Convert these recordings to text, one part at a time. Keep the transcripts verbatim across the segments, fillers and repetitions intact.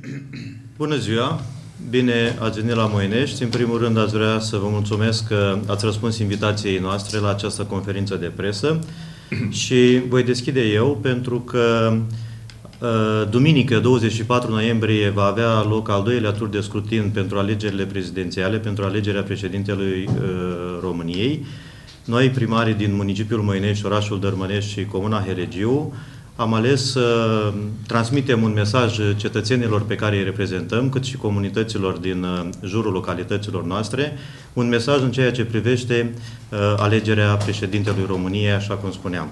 Bună ziua! Bine ați venit la Moinești. În primul rând, aș vrea să vă mulțumesc că ați răspuns invitației noastre la această conferință de presă și voi deschide eu pentru că duminică, douăzeci și patru noiembrie, va avea loc al doilea tur de scrutin pentru alegerile prezidențiale, pentru alegerea președintelui României. Noi, primarii din municipiul Moinești, orașul Dărmănești și comuna Helegiu, am ales să transmitem un mesaj cetățenilor pe care îi reprezentăm, cât și comunităților din jurul localităților noastre, un mesaj în ceea ce privește uh, alegerea președintelui României, așa cum spuneam.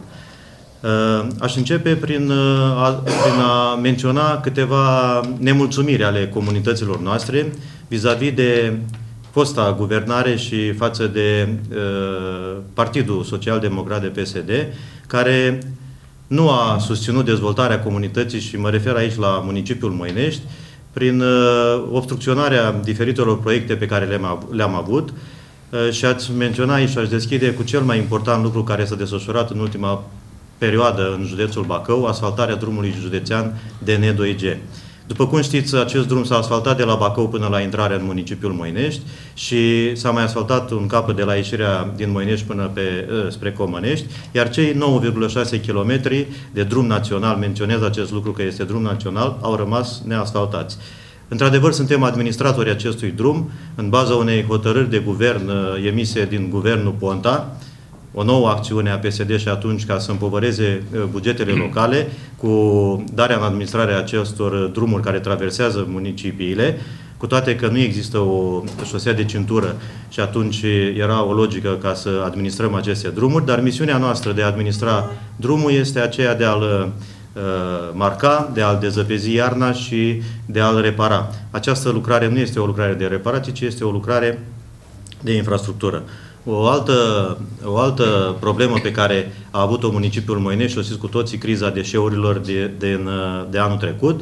Uh, aș începe prin, uh, a, prin a menționa câteva nemulțumiri ale comunităților noastre vis-a-vis de fosta guvernare și față de uh, Partidul Social-Democrat de P S D, care nu a susținut dezvoltarea comunității, și mă refer aici la municipiul Moinești, prin uh, obstrucționarea diferitelor proiecte pe care le-am le-am avut uh, și ați menționat aici și aș deschide cu cel mai important lucru care s-a desfășurat în ultima perioadă în județul Bacău, asfaltarea drumului județean D N doi G. După cum știți, acest drum s-a asfaltat de la Bacău până la intrarea în municipiul Moinești și s-a mai asfaltat un capăt de la ieșirea din Moinești până pe, spre Comănești, iar cei nouă virgulă șase kilometri de drum național, menționez acest lucru că este drum național, au rămas neasfaltați. Într-adevăr, suntem administratorii acestui drum, în baza unei hotărâri de guvern emise din guvernul Ponta, o nouă acțiune a P S D și atunci ca să împovăreze bugetele locale cu darea în administrare a acestor drumuri care traversează municipiile, cu toate că nu există o șosea de cintură și atunci era o logică ca să administrăm aceste drumuri, dar misiunea noastră de a administra drumul este aceea de a-l uh, marca, de a-l dezăpezi iarna și de a-l repara. Această lucrare nu este o lucrare de reparație, ci este o lucrare de infrastructură. O altă, o altă problemă pe care a avut-o municipiul Moinești, o știți cu toții, criza deșeurilor de, de, de anul trecut,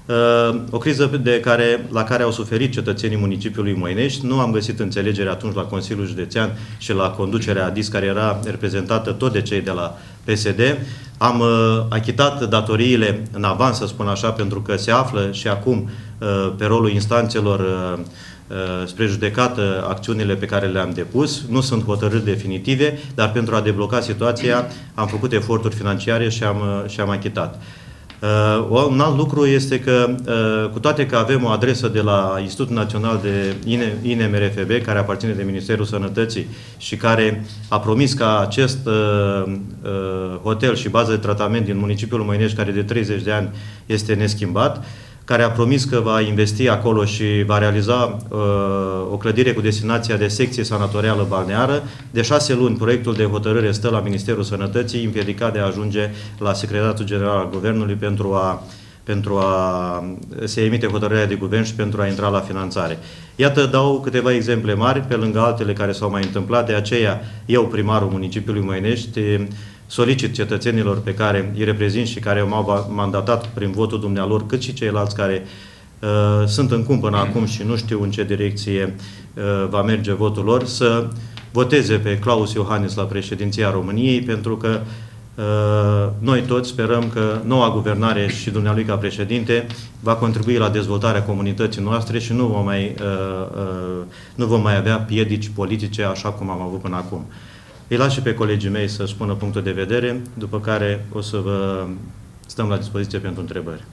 o criză de care, la care au suferit cetățenii municipiului Moinești. Nu am găsit înțelegere atunci la Consiliul Județean și la conducerea A D I S, care era reprezentată tot de cei de la P S D. Am achitat datoriile în avans, să spun așa, pentru că se află și acum pe rolul instanțelor spre judecată acțiunile pe care le-am depus. Nu sunt hotărâri definitive, dar pentru a debloca situația am făcut eforturi financiare și am, și am achitat. Uh, un alt lucru este că, uh, cu toate că avem o adresă de la Institutul Național de I N M R F B, care aparține de Ministerul Sănătății și care a promis ca acest uh, uh, hotel și bază de tratament din municipiul Moinești, care de treizeci de ani este neschimbat, care a promis că va investi acolo și va realiza uh, o clădire cu destinația de secție sanatorială balneară. De șase luni, proiectul de hotărâre stă la Ministerul Sănătății, împiedicat de a ajunge la Secretariatul General al Guvernului pentru a, pentru a se emite hotărârea de guvern și pentru a intra la finanțare. Iată, dau câteva exemple mari, pe lângă altele care s-au mai întâmplat, de aceea eu, primarul municipiului Moinești, solicit cetățenilor pe care îi reprezint și care m-au mandatat prin votul dumnealor, cât și ceilalți care uh, sunt în cum până acum și nu știu în ce direcție uh, va merge votul lor, să voteze pe Claus Iohannis la președinția României, pentru că uh, noi toți sperăm că noua guvernare și dumnealui ca președinte va contribui la dezvoltarea comunității noastre și nu vom mai, uh, uh, nu vom mai avea piedici politice așa cum am avut până acum. Îi las și pe colegii mei să spună punctul de vedere, după care o să vă stăm la dispoziție pentru întrebări.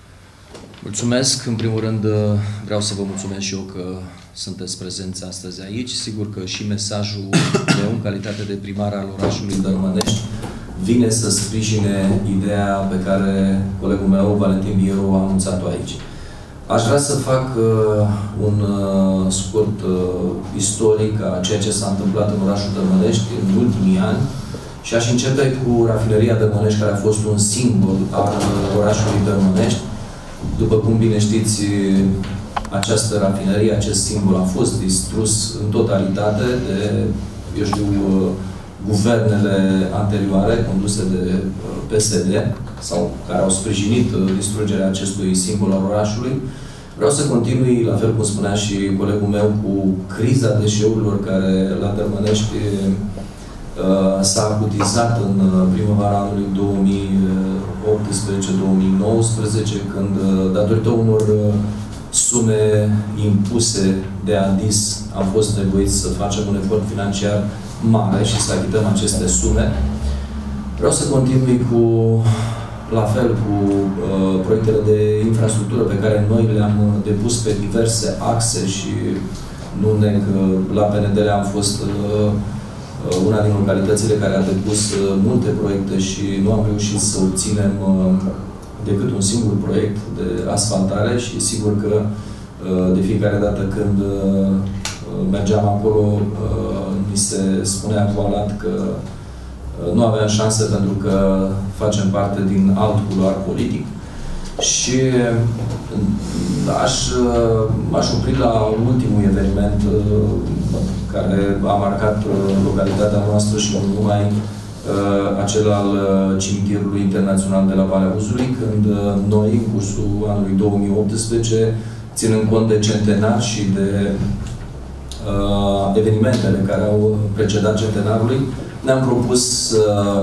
Mulțumesc. În primul rând vreau să vă mulțumesc și eu că sunteți prezenți astăzi aici. Sigur că și mesajul meu în calitate de primar al orașului Dărmănești vine să sprijine ideea pe care colegul meu, Valentin Bieru, a anunțat-o aici. Aș vrea să fac uh, un uh, scurt uh, istoric a ceea ce s-a întâmplat în orașul Dărmănești în ultimii ani și aș începe cu rafineria Dărmănești, care a fost un simbol al uh, orașului Dărmănești. După cum bine știți, această rafinerie, acest simbol a fost distrus în totalitate de, eu știu, uh, guvernele anterioare conduse de uh, P S D sau care au sprijinit uh, distrugerea acestui simbol al orașului. Vreau să continui, la fel cum spunea și colegul meu, cu criza deșeurilor care la Dărmănești s-a acutizat în primăvara anului două mii optsprezece două mii nouăsprezece, când, datorită unor sume impuse de ADIS, am fost nevoiți să facem un efort financiar mare și să achităm aceste sume. Vreau să continui cu, la fel, cu uh, proiectele de infrastructură pe care noi le-am depus pe diverse axe și nu neg că la P N D L am fost uh, una din localitățile care a depus uh, multe proiecte și nu am reușit să obținem uh, decât un singur proiect de asfaltare și sigur că uh, de fiecare dată când uh, mergeam acolo, uh, mi se spunea cu alat că nu aveam șanse pentru că facem parte din alt culoar politic. Și aș, aș opri la ultimul eveniment care a marcat localitatea noastră și nu numai, acel al Cimitirului Internațional de la Valea Uzului, când noi, în cursul anului două mii optsprezece, ținând cont de centenar și de uh, evenimentele care au precedat centenarului, ne-am propus să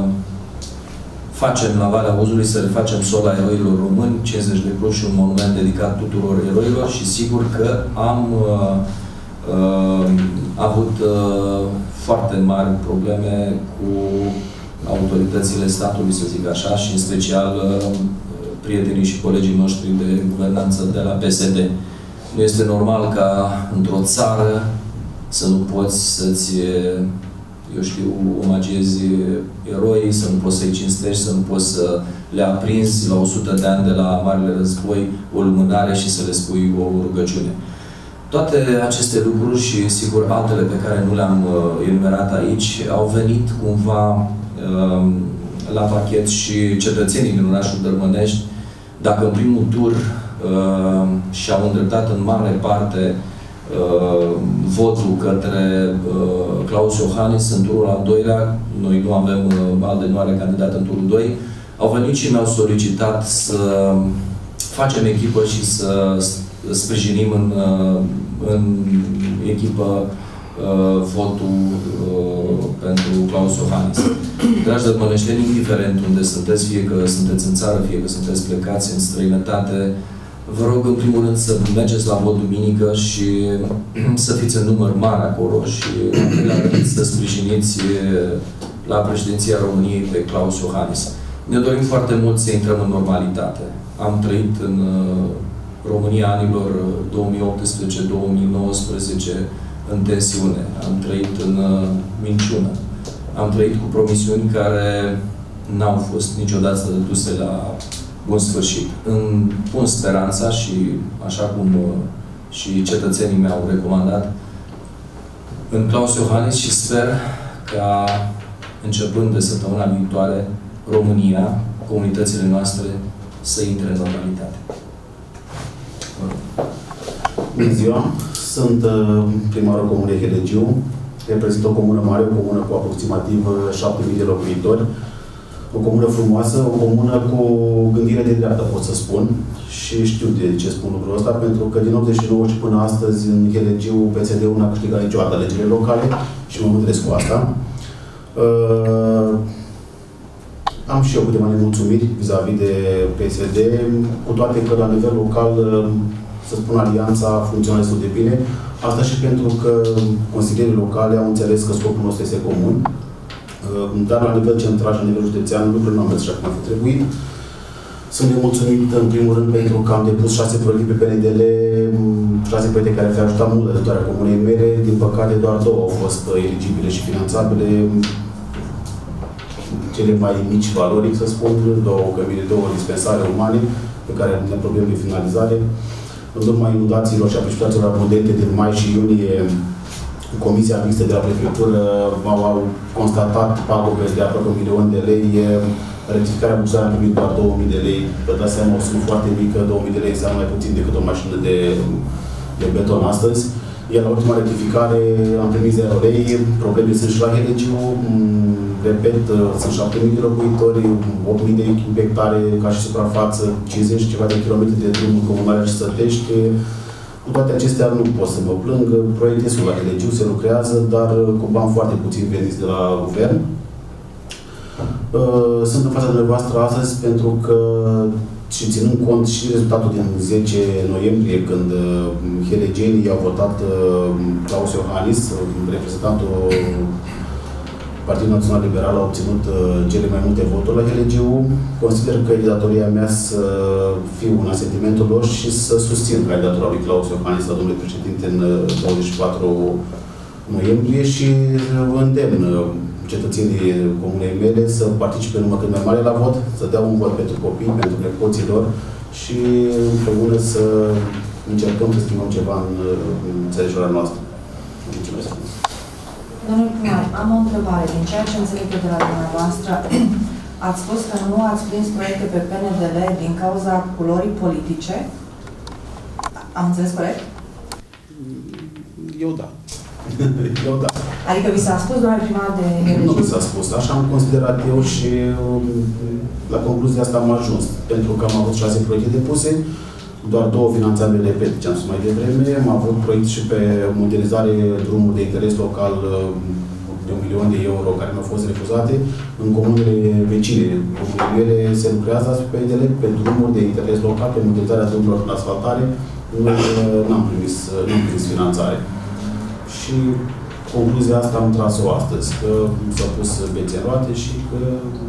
facem la Valea Uzului, să le facem sola eroilor români, cincizeci de cruci și un monument dedicat tuturor eroilor și sigur că am uh, uh, avut uh, foarte mari probleme cu autoritățile statului, să zic așa, și în special uh, prietenii și colegii noștri de guvernanță de la P S D. Nu este normal ca într-o țară să nu poți să-ți eu știu, omagiezi eroi, să nu poți să-i cinstești, să nu poți să le aprinzi la o sută de ani de la Marele Război o lumânare și să le spui o rugăciune. Toate aceste lucruri și, sigur, altele pe care nu le-am uh, enumerat aici, au venit cumva uh, la pachet și cetățenii din orașul Dărmănești, dacă în primul tur uh, și-au îndreptat în mare parte Uh, votul către uh, Klaus Iohannis în turul al doilea, noi nu avem uh, Alde nu are candidat în turul doi, au venit și mi-au solicitat să facem echipă și să sprijinim în, uh, în echipă uh, votul uh, pentru Klaus Iohannis. Dragi dărmăneșteni, indiferent unde sunteți, fie că sunteți în țară, fie că sunteți plecați în străinătate, vă rog, în primul rând, să mergeți la vot duminică și să fiți în număr mare acolo și, în primul rând, să sprijiniți la președinția României pe Klaus Iohannis. Ne dorim foarte mult să intrăm în normalitate. Am trăit în România anilor două mii optsprezece două mii nouăsprezece în tensiune. Am trăit în minciună. Am trăit cu promisiuni care n-au fost niciodată duse la bun sfârșit. Îmi pun speranța și, așa cum și cetățenii mi-au recomandat, în Klaus Iohannis și sper ca, începând de săptămâna viitoare, România, comunitățile noastre, să intre în normalitate. Bună ziua! Sunt primarul Comunei Helegiu. Reprezint o comună mare, o comună cu aproximativ șapte mii de locuitori. O comună frumoasă, o comună cu gândire de dreapta, pot să spun. Și știu de ce spun lucrul ăsta, pentru că din optzeci și nouă și până astăzi, în Helegiu, P S D-ul n-a câștigat niciodată alegerile locale și mă mândresc cu asta. Uh, am și eu câteva nemulțumiri vis-a-vis de P S D, cu toate că, la nivel local, să spun, alianța funcționează destul de bine. Asta și pentru că consilierii locale au înțeles că scopul nostru este comun. Dar la nivel central și la nivel județean, lucrurile nu am mers așa cum ar fi trebuit. Sunt nemulțumit, în primul rând, pentru că am depus șase proiecte pe P N D L, șase proiecte care fi ajutat mult dătătoarea comunei mele. Din păcate, doar două au fost eligibile și finanțabile. Cele mai mici valori, să spun, două cămine, două dispensare umane, pe care ne probleme de finalizare. În urma inundațiilor și a precipitațiilor abundente din mai și iunie, Comisia Mixtă de la Prefectură au constatat pagube de aproape un milion de lei. Rectificarea bugetară a primit doar două mii de lei. Vă dați seama, o sumă foarte mică, două mii de lei înseamnă mai puțin decât o mașină de, de beton astăzi. Iar la ultima rectificare am primit zero lei. Probleme sunt și la Helegiu. Repet, sunt șapte mii de locuitori, opt mii de hectare ca și suprafață, cincizeci ceva de kilometri de drum în Comunarea și Sătești. Cu toate acestea nu pot să mă plâng. Proiectul este la Helegiu, se lucrează, dar cu bani foarte puțin veniți de la guvern. Sunt în fața dumneavoastră astăzi pentru că, și ținând cont și rezultatul din zece noiembrie, când helegienii au votat Claus Iohannis, reprezentantul Partidul Național Liberal, a obținut cele mai multe voturi la Helegiu, consider că e datoria mea să fiu în asentimentul lor și să susțin candidatura lui Claus Iohannis la domnului președinte în douăzeci și patru noiembrie și îndemn cetățenii comunei mele să participe în număr cât mai mare la vot, să dea un vot pentru copii, pentru nepoții lor și împreună să încercăm să schimbăm ceva în, în țărișoara noastră. Mulțumesc! Domnul primar, am o întrebare. Din ceea ce înțeleg de la dumneavoastră, ați spus că nu ați prins proiecte pe P N D L din cauza culorii politice. Am înțeles corect? Eu da. Eu da. Adică vi s-a spus, domnule primar, de... Nu mi s-a spus. Așa am considerat eu și la concluzia asta am ajuns. Pentru că am avut șase proiecte depuse, doar două finanțare de repet, ce am spus mai devreme. Am avut proiect și pe modernizare drumuri de interes local de un milion de euro care mi-au fost refuzate. În comunele vecine, comunele mele, se lucrează pe P N D L, pe drumuri de interes local, pe modernizarea drumurilor în asfaltare. Noi n-am primit, n-am primit finanțare. Și concluzia asta am tras-o astăzi, că s-au pus bețe în roate și că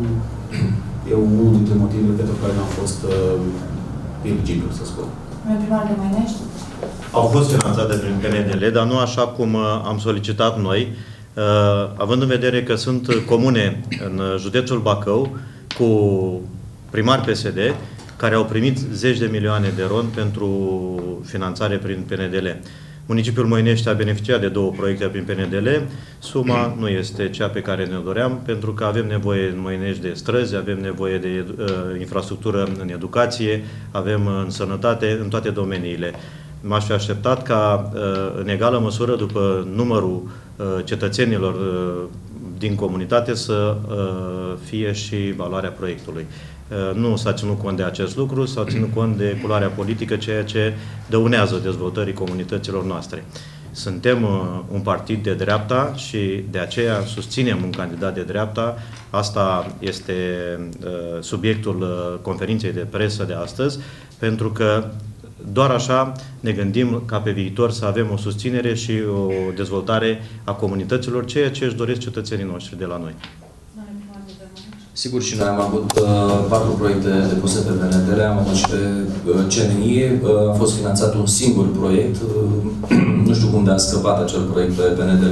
e unul dintre motivele pentru care n-am fost uh, eligibil, să spun. Domnule primar de Măinești? Au fost finanțate prin P N D L, dar nu așa cum am solicitat noi, uh, având în vedere că sunt comune în județul Bacău cu primari P S D care au primit zeci de milioane de ron pentru finanțare prin P N D L. Municipiul Moinești a beneficiat de două proiecte prin P N D L. Suma nu este cea pe care ne doream, pentru că avem nevoie în Moinești de străzi, avem nevoie de uh, infrastructură în educație, avem în sănătate, în toate domeniile. M-aș fi așteptat ca, uh, în egală măsură, după numărul uh, cetățenilor uh, din comunitate, să uh, fie și valoarea proiectului. Nu s-a ținut cont de acest lucru, s-a ținut cont de culoarea politică, ceea ce dăunează dezvoltării comunităților noastre. Suntem uh, un partid de dreapta și de aceea susținem un candidat de dreapta. Asta este uh, subiectul uh, conferinței de presă de astăzi, pentru că doar așa ne gândim ca pe viitor să avem o susținere și o dezvoltare a comunităților, ceea ce își doresc cetățenii noștri de la noi. Sigur, și noi am avut uh, patru proiecte depuse pe P N D L, am avut și pe uh, C N I, uh, a fost finanțat un singur proiect, uh, nu știu cum de a scăpat acel proiect pe P N D L.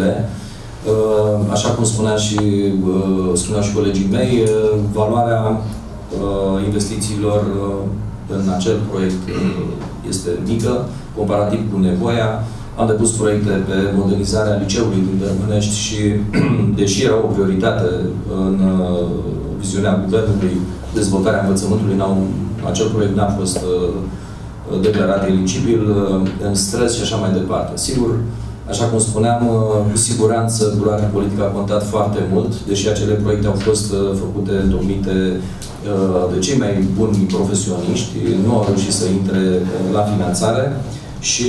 Uh, așa cum spunea și, uh, spuneau și colegii mei, uh, valoarea uh, investițiilor uh, în acel proiect uh, este mică, comparativ cu nevoia. Am depus proiecte pe modernizarea liceului din Dărmânești și, deși era o prioritate în uh, viziunea Guvernului, dezvoltarea învățământului, acel proiect n-a fost uh, declarat eligibil, uh, în stres și așa mai departe. Sigur, așa cum spuneam, uh, cu siguranță culoarea politică a contat foarte mult, deși acele proiecte au fost uh, făcute, întocmite uh, de cei mai buni profesioniști, nu au reușit să intre uh, la finanțare. Și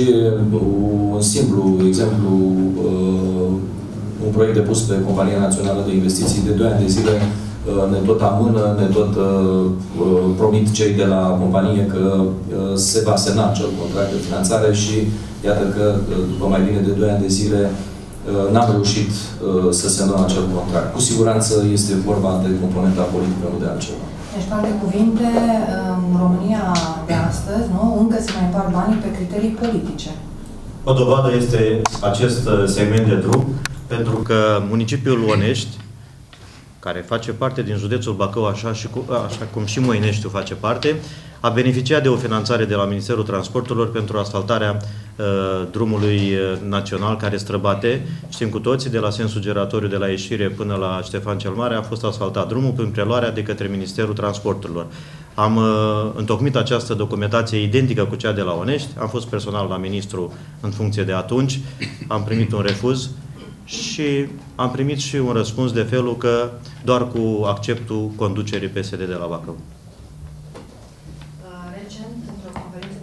un simplu exemplu, uh, un proiect depus pe Compania Națională de Investiții de doi ani de zile uh, ne tot amână, ne tot uh, promit cei de la companie că uh, se va semna acel contract de finanțare și iată că uh, după mai bine de doi ani de zile uh, n-am reușit uh, să semnăm acel contract. Cu siguranță este vorba de componenta politică, nu de altceva. Deci, cu alte cuvinte, în România de astăzi, nu, încă se mai împart banii pe criterii politice. O dovadă este acest segment de drum, pentru că municipiul Onești, care face parte din județul Bacău, așa, și cu, așa cum și Moineștiul face parte, a beneficiat de o finanțare de la Ministerul Transporturilor pentru asfaltarea uh, drumului național care străbate. Știm cu toții, de la sensul giratoriu de la ieșire până la Ștefan cel Mare a fost asfaltat drumul prin preluarea de către Ministerul Transporturilor. Am uh, întocmit această documentație identică cu cea de la Onești, am fost personal la ministru în funcție de atunci, am primit un refuz și am primit și un răspuns de felul că doar cu acceptul conducerii P S D de la Bacău. Recent, într-o conferință de presă,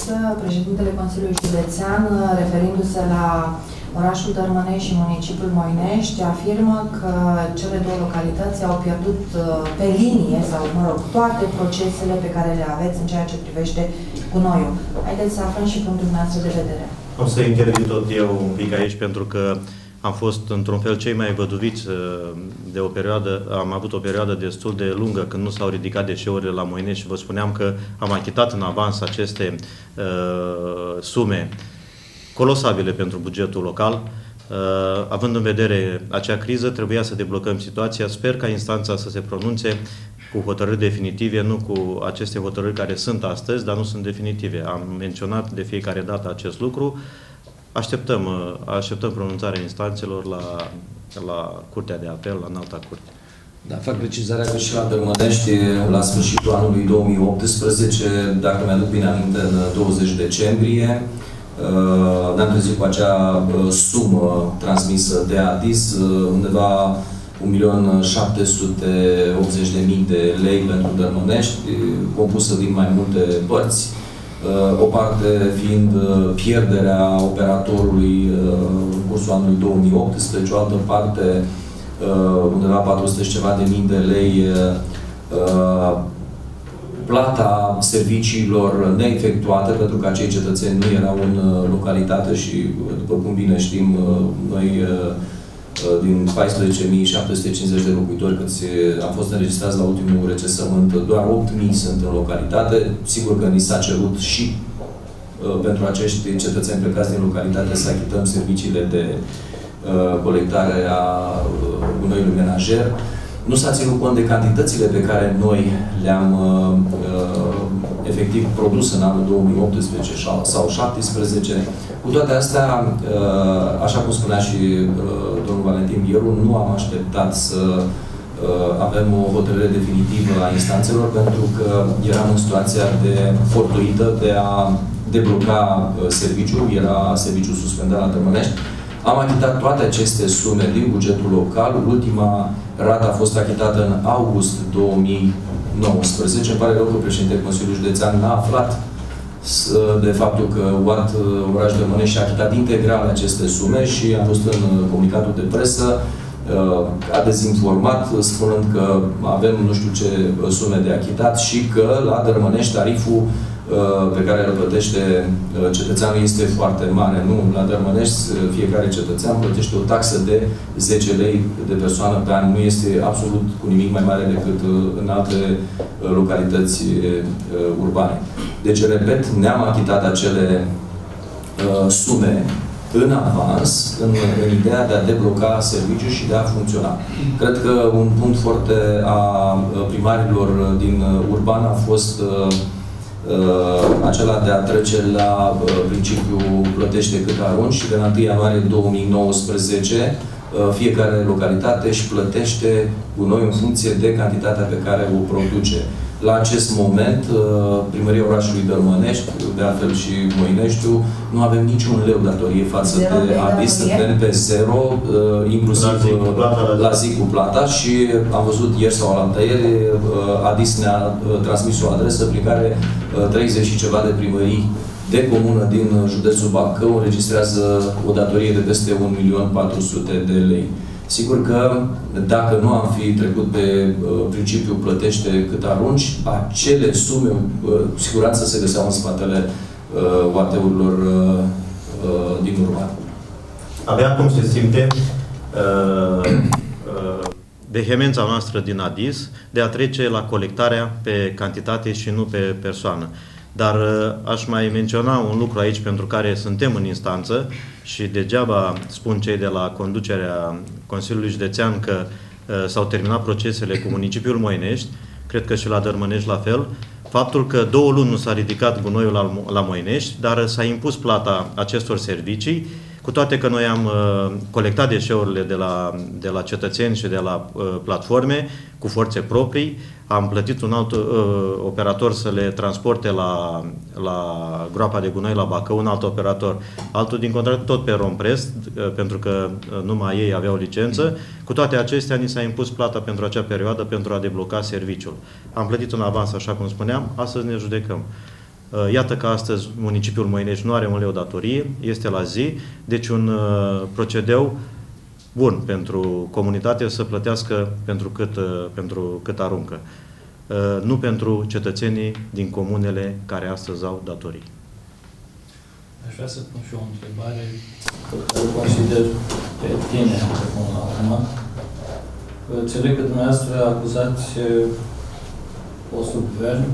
presă, președintele Consiliului Județean, referindu-se la orașul Dărmănești și municipiul Moinești, afirmă că cele două localități au pierdut pe linie, sau, mă rog, toate procesele pe care le aveți în ceea ce privește gunoiul. Haideți să aflăm și punctul noastră de vedere. O să intervin tot eu un pic aici, pentru că am fost, într-un fel, cei mai văduviți de o perioadă, am avut o perioadă destul de lungă când nu s-au ridicat deșeurile la Moinești și vă spuneam că am achitat în avans aceste uh, sume colosabile pentru bugetul local. Uh, având în vedere acea criză, trebuia să deblocăm situația. Sper ca instanța să se pronunțe cu hotărâri definitive, nu cu aceste hotărâri care sunt astăzi, dar nu sunt definitive. Am menționat de fiecare dată acest lucru. Așteptăm, așteptăm pronunțarea instanțelor la, la Curtea de Apel, la Înalta Curte. Da, fac precizarea că și la Dărmănești, la sfârșitul anului două mii optsprezece, dacă mi-aduc bine aminte, în douăzeci decembrie, ne-am trezit cu acea sumă transmisă de ADIS, undeva un milion șapte sute optzeci de mii de lei pentru Dărmănești, compusă din mai multe părți. O parte fiind pierderea operatorului în cursul anului două mii optsprezece, o altă parte, undeva patru sute și ceva de mii de lei, plata serviciilor neefectuate, pentru că acei cetățeni nu erau în localitate și, după cum bine știm, noi din paisprezece mii șapte sute cincizeci de locuitori câți am fost înregistrați la ultimul recensământ, doar opt mii sunt în localitate. Sigur că ni s-a cerut și uh, pentru acești cetățeni plecați din localitate să achităm serviciile de uh, colectare a uh, gunoiului menajer. Nu s-a ținut cont de cantitățile pe care noi le-am uh, efectiv produs în anul două mii optsprezece sau două mii șaptesprezece. Cu toate astea, uh, așa cum spunea și uh, domnul Valentin Bieru, nu am așteptat să uh, avem o hotărâre definitivă a instanțelor, pentru că eram în situația de fortuită de a debloca uh, serviciul, era serviciul suspendat la Dărmănești. Am achitat toate aceste sume din bugetul local. Ultima rată a fost achitată în august două mii nouăsprezece. Îmi pare rău că președintele Consiliului Județean n-a aflat de faptul că U A T Oraș Dărmănești și-a achitat integral aceste sume și am văzut în comunicatul de presă, a dezinformat, spunând că avem nu știu ce sume de achitat și că la Dărmănești tariful pe care îl plătește cetățeanul este foarte mare. Nu, la Dărmănești fiecare cetățean plătește o taxă de zece lei de persoană pe an. Nu este absolut cu nimic mai mare decât în alte localități urbane. Deci, repet, ne-am achitat acele uh, sume în avans, în, în ideea de a debloca serviciul și de a funcționa. Cred că un punct foarte a primarilor din urban a fost uh, uh, acela de a trece la uh, principiul plătește cât arunci și de la întâi ianuarie două mii nouăsprezece uh, fiecare localitate își plătește gunoi în funcție de cantitatea pe care o produce. La acest moment, Primăria Orașului Dărmănești, de altfel și Moineștiul, nu avem niciun leu datorie față zero de ADIS, suntem pe zero, inclusiv la zi, cu plata, la zi cu plata și am văzut ieri sau alaltăieri, ADIS ne-a transmis o adresă prin care treizeci și ceva de primării de comună din județul Bacău înregistrează o datorie de peste un milion patru sute de lei. Sigur că dacă nu am fi trecut pe uh, principiul plătește cât arunci, acele sume, uh, siguranță se găseau în spatele uh, U A T-urilor uh, uh, din urmă. Abia cum se simte uh, uh, vehemența noastră din ADIS de a trece la colectarea pe cantitate și nu pe persoană. Dar aș mai menționa un lucru aici pentru care suntem în instanță și degeaba spun cei de la conducerea Consiliului Județean că uh, s-au terminat procesele cu municipiul Moinești, cred că și la Dărmănești la fel, faptul că două luni nu s-a ridicat gunoiul la, la Moinești, dar s-a impus plata acestor servicii, cu toate că noi am uh, colectat deșeurile de la, de la cetățeni și de la uh, platforme cu forțe proprii, am plătit un alt uh, operator să le transporte la, la groapa de gunoi la Bacău, un alt operator, altul din contract tot pe Romprest, uh, pentru că uh, numai ei aveau licență. Cu toate acestea, ni s-a impus plata pentru acea perioadă pentru a debloca serviciul. Am plătit în avans, așa cum spuneam, astăzi ne judecăm. Iată că astăzi municipiul Moinești nu are un leu datorie, este la zi, deci un procedeu bun pentru comunitate să plătească pentru cât, pentru cât aruncă. Nu pentru cetățenii din comunele care astăzi au datorii. Aș vrea să pun și eu o întrebare pe care o consider pertinentă până la urmă. Înțeleg că dumneavoastră acuzați postul guvern,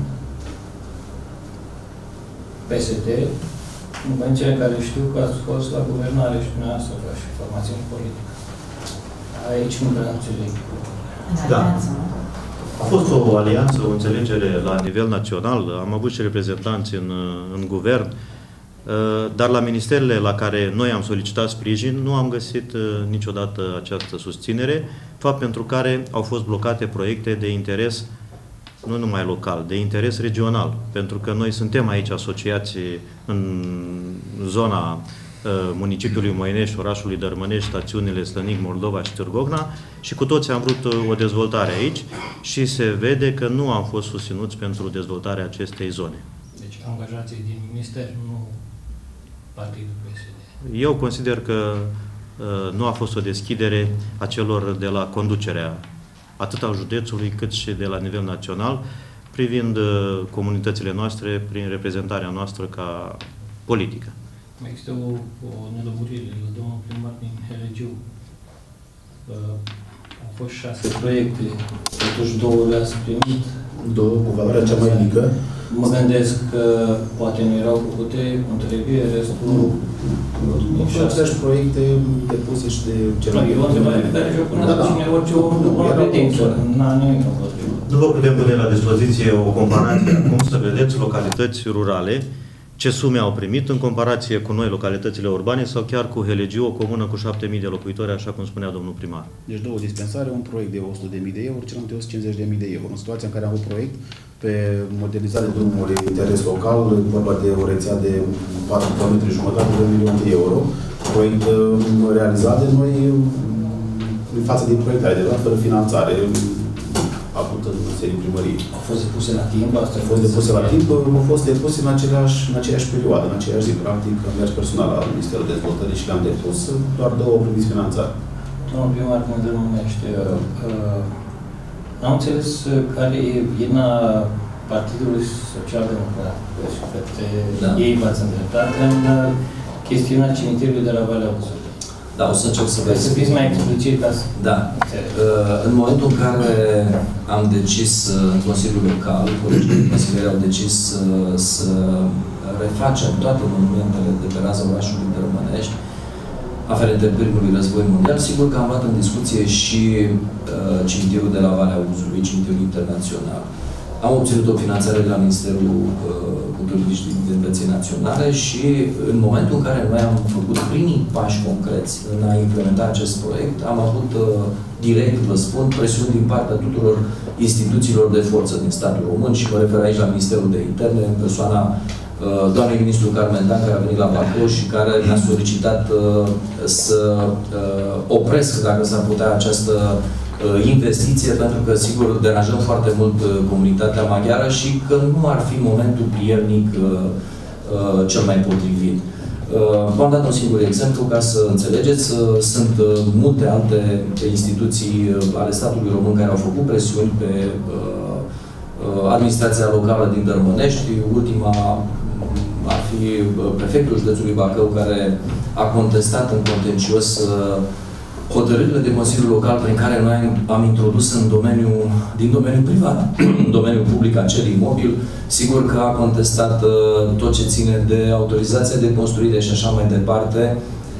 P S D, în condițiile în care știu că ați fost la guvernare și dumneavoastră ca și formație politică. Aici nu prea înțeleg. Da. A fost o alianță, o înțelegere la nivel național, am avut și reprezentanți în, în guvern, dar la ministerele la care noi am solicitat sprijin nu am găsit niciodată această susținere, fapt pentru care au fost blocate proiecte de interes nu numai local, de interes regional, pentru că noi suntem aici asociații în zona municipiului Moinești, orașului Dărmănești, stațiunile Slănic, Moldova și Târgovna și cu toți am vrut o dezvoltare aici și se vede că nu am fost susținuți pentru dezvoltarea acestei zone. Deci angajații din minister, nu partidul P S D. Eu consider că uh, nu a fost o deschidere a celor de la conducerea atât al județului cât și de la nivel național privind uh, comunitățile noastre prin reprezentarea noastră ca politică. Există o, o nelămurire la domnul primar din Helegiu. Uh, au fost șase proiecte, totuși două le-ați primit. Două, cu valoarea cea mai mică. Mă gândesc că poate nu erau făcute cum trebuie, restul... Nu. Nu sunt aceleași proiecte depuse și de celelalte. E o întrebare pe care și-o pune cine orice o competență. N-a nimic împotrivă. Nu vă putem pune la dispoziție o comparație acum să vedeți localități rurale ce sume au primit în comparație cu noi, localitățile urbane, sau chiar cu Helegiu, o comună cu șapte mii de locuitori, așa cum spunea domnul primar. Deci două dispensare, un proiect de o sută de mii de euro, celălalt de o sută cincizeci de mii de euro. În situația în care am un proiect pe modernizare de drumuri de interes local, vorba de o rețea de patru kilometri jumătate de un milion de euro, proiect realizat de noi în față de proiectare, de fapt, fără finanțare, avut în serii primării. Au fost depuse la timp? Asta au fost depuse la timp, au fost depuse în aceeași, în aceeași perioadă, în aceeași zi. Practic, am mers personal la Ministerul Dezvoltării și le-am depus, doar două au primit finanțare. Domnul primar, când îl numește, uh, am înțeles care e vina Partidului Social-Democrat, că da. Ei v-ați îndreptat în chestiunea cimitirului de la Valea Uzului. Da, o să încerc să vă să fiți mai explicit ca să... Da. În momentul în care am decis în Consiliul Local, colegii consilieri au decis să refacem toate monumentele de pe raza orașului Dărmănești, aferente primului război mondial, sigur că am luat în discuție și cimitirul de la Valea Uzului, cimitirul internațional. Am obținut o finanțare de la Ministerul Culturii și Identității Naționale și în momentul în care noi am făcut primii pași concreți în a implementa acest proiect, am avut direct, vă spun, presiuni din partea tuturor instituțiilor de forță din statul român și mă refer aici la Ministerul de Interne, în persoana doamnei ministru Carmen Dan, care a venit la Bacău și care ne-a solicitat să opresc, dacă s-ar putea, această investiție, pentru că, sigur, deranjăm foarte mult comunitatea maghiară și că nu ar fi momentul prielnic uh, cel mai potrivit. Uh, V-am dat un singur exemplu ca să înțelegeți. Uh, sunt uh, multe alte instituții ale statului român care au făcut presiuni pe uh, uh, administrația locală din Dărmănești. Ultima ar fi prefectul județului Bacău, care a contestat în contencios uh, hotărârile de Consiliul Local prin care noi am introdus în domeniul, din domeniul privat, în domeniul public acel imobil, sigur că a contestat uh, tot ce ține de autorizația de construire și așa mai departe,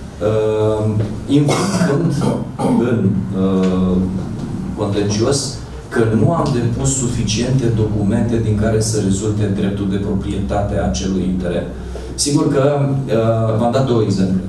uh, invocând în uh, contencios că nu am depus suficiente documente din care să rezulte dreptul de proprietate a acelui teren. Sigur că uh, v-am dat două exemple.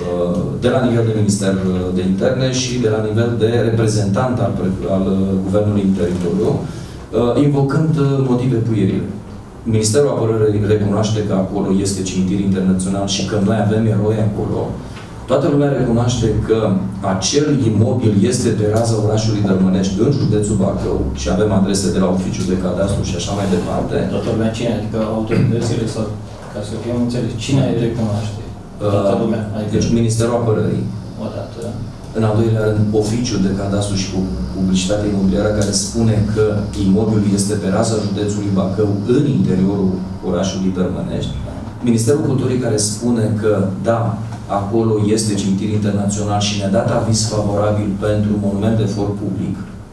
De la nivel de Minister de Interne și de la nivel de reprezentant al, al Guvernului în teritoriu, invocând motive puierile. Ministerul Apărării recunoaște că acolo este cimitir internațional și că noi avem eroi acolo. Toată lumea recunoaște că acel imobil este pe raza orașului Dărmănești, în județul Bacău, și avem adrese de la oficiul de cadastru și așa mai departe. Toată lumea cine? Adică autoritățile sau, ca să fim înțeles, cine îi recunoaște? Toată lumea. Adică deci Ministerul Apărării. O dată. În al doilea rând, oficiul de cadastru și publicitate imobiliară care spune că imobilul este pe raza județului Bacău în interiorul orașului Dărmănești. Ministerul Culturii care spune că, da, acolo este cimitir internațional și ne-a dat aviz favorabil pentru monument de for public.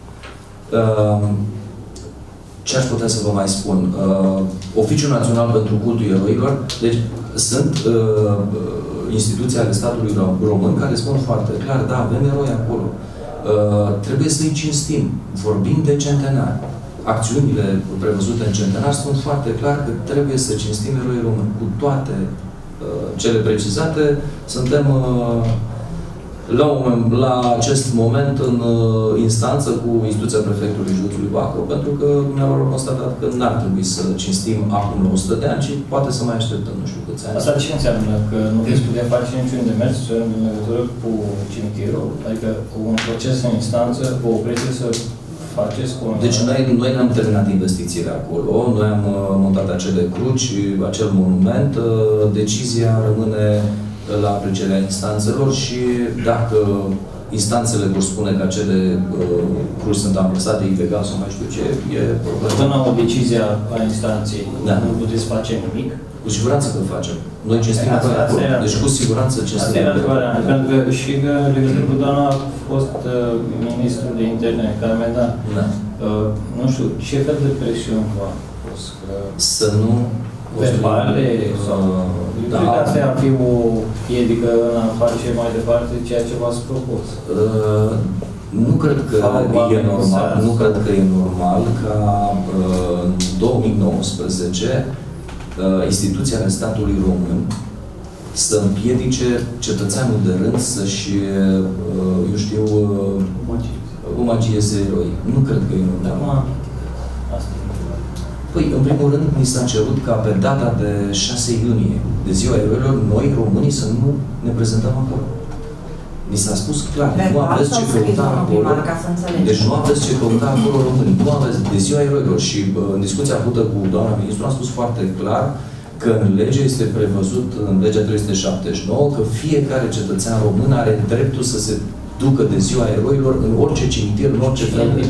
Ce aș putea să vă mai spun? Oficiul Național pentru Cultul Eroilor, deci sunt instituții ale statului român care spun foarte clar, da, avem eroi acolo. Trebuie să-i cinstim. Vorbim de centenari. Acțiunile prevăzute în centenar spun foarte clar că trebuie să cinstim eroii români. Cu toate uh, cele precizate, suntem uh, la, un, la acest moment în uh, instanță cu instituția prefectului județului Bacău, pentru că dumneavoastră au constatat că n-ar trebui să cinstim acum la o sută de ani, ci poate să mai așteptăm nu știu câți ani. Asta ce înseamnă? Că nu veți putea face niciun demers în legătură cu cimitirul? Adică un proces în instanță, vă oprește să faceți cu... Deci noi, noi n-am terminat investițiile acolo, noi am uh, montat acele cruci, acel monument, uh, decizia rămâne la aprecierea instanțelor și dacă instanțele vor spune că acele uh, cruci sunt amplasate ilegal sau mai știu ce, e problemă. Până la o decizie a instanței, da. Nu puteți face nimic? Cu siguranță că facem. Noi cinstim acolo. Deci cu siguranță cinstim acolo. Pentru că și legătură cu doamna a fost uh, ministrul de interne, Carmen Dan. Da. Uh, nu știu, ce fel de presiuni v-a fost? Să nu... verbale sau... Eu da. cred că asta ar fi o piedică în a face mai departe ceea ce v-ați propus. Uh, nu cred că e normal, nu cred că e normal ca uh, în două mii nouăsprezece instituțiile statului român să împiedice cetățeanul de rând să-și, eu știu, omagieze eroi. Nu cred că e normal. Păi, în primul rând, mi s-a cerut ca pe data de șase iunie, de ziua eroilor, noi, românii, să nu ne prezentăm acolo. Mi s-a spus clar, nu aveți ce căuta acolo. Deci nu aveți ce căuta acolo românii. Nu aveți de ziua eroilor. Și bă, în discuția avută cu doamna ministru am spus foarte clar că în lege este prevăzut, în legea trei sute șaptezeci și nouă, că fiecare cetățean român are dreptul să se ducă de ziua eroilor în orice cimitir, în orice fel de...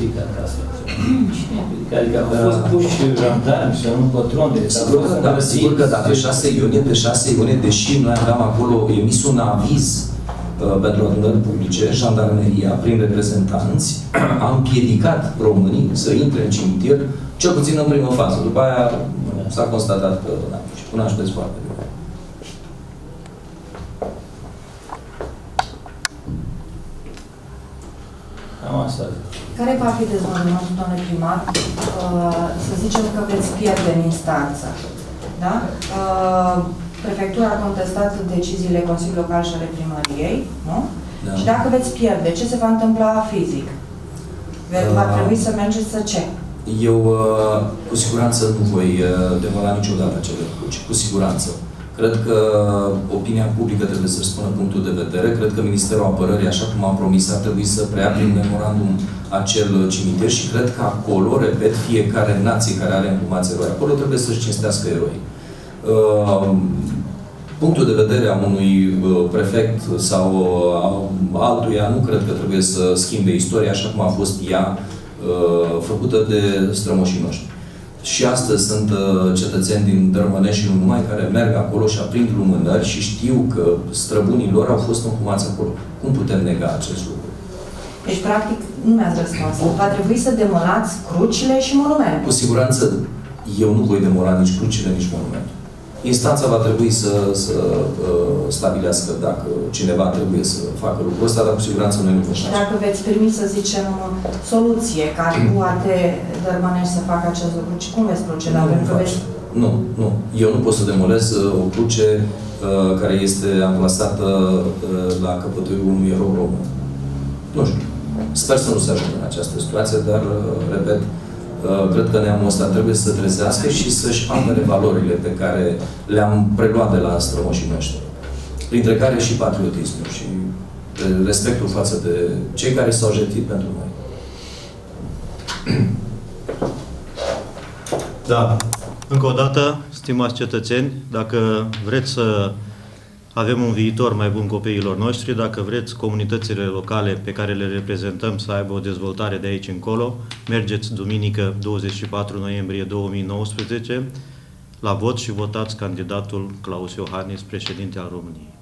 Adică au fost puși jandarmi să nu pătrunde. Sigur că, da, sigur că da, pe șase iunie, pe șase iunie, deși noi aveam acolo emis un aviz pentru adunări publice, jandarmeria, prin reprezentanți, am împiedicat românii să intre în cimitir, cel puțin în primă fază. După aia s-a constatat că, da, și cunoașteți foarte bine. Am asta. Care va fi dezvăluimentul, domnule primar? Să zicem că veți pierde în instanță. Da? Prefectura a contestat deciziile Consiliului Local și ale primăriei, nu? Da. Și dacă veți pierde, ce se va întâmpla fizic? Va trebui să mergeți să ce? Eu, cu siguranță, nu voi demola niciodată acele cruci. Cu siguranță. Cred că opinia publică trebuie să-și spună punctul de vedere. Cred că Ministerul Apărării, așa cum am promis, ar trebui să preia prin memorandum acel cimitir și cred că acolo, repet, fiecare nație care are încumați eroi, acolo trebuie să-și cinstească eroi. Uh, punctul de vedere a unui uh, prefect sau uh, altuia nu cred că trebuie să schimbe istoria așa cum a fost ea uh, făcută de strămoșii noștri. Și astăzi sunt uh, cetățeni din Dărmănești și nu numai care merg acolo și aprind lumânări și știu că străbunii lor au fost încumați acolo. Cum putem nega acest lucru? Deci, practic, nu mi-ați răspuns. Va trebui să demolați crucile și monumentul. Cu siguranță, eu nu voi demola nici crucile, nici monumentul. Instanța va trebui să, să uh, stabilească dacă cineva trebuie să facă lucrul ăsta, dar cu siguranță noi nu vom face. Dacă veți primi, să zicem, soluție care poate Dărmănești să facă acest lucru, cum veți proceda? Nu, nu, veți... nu, nu. Eu nu pot să demolez uh, o cruce uh, care este amplasată uh, la căpătâiul unui erou român. Nu știu. Sper să nu se ajungă în această situație, dar, uh, repet, cred că neamul ăsta trebuie să se trezească și să-și apere valorile pe care le-am preluat de la strămoșii noștri. printre care și patriotismul și respectul față de cei care s-au jertfit pentru noi. Da. Încă o dată, stimați cetățeni, dacă vreți să avem un viitor mai bun copiilor noștri, dacă vreți comunitățile locale pe care le reprezentăm să aibă o dezvoltare de aici încolo, mergeți duminică douăzeci și patru noiembrie două mii nouăsprezece la vot și votați candidatul Claus Iohannis, președinte al României.